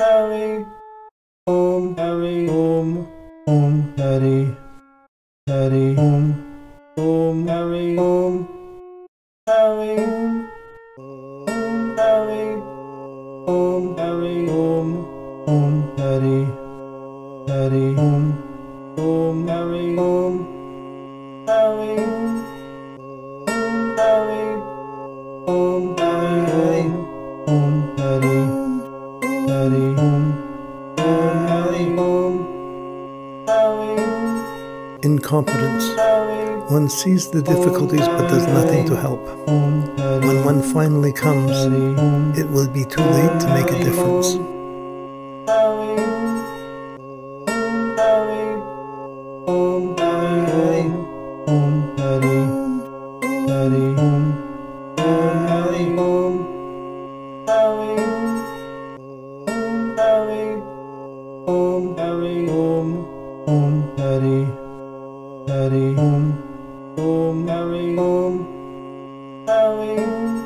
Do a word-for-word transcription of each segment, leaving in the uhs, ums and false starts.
Hari Om Hari Om Om Hari Hari Om Om Hari Om Hari Om Hari Om Hari Om Om Hari Hari Om Om Hari Om Hari Hari Om Hari Om Hari Hari Om Hari Om Hari. Incompetence. One sees the difficulties but does nothing to help. When one finally comes, it will be too late to make a difference. Hari Om Om Hari Om Hari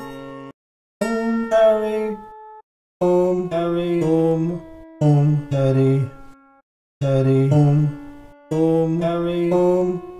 Om Hari Om Hari Om Om Hari Hari Om Om Hari Om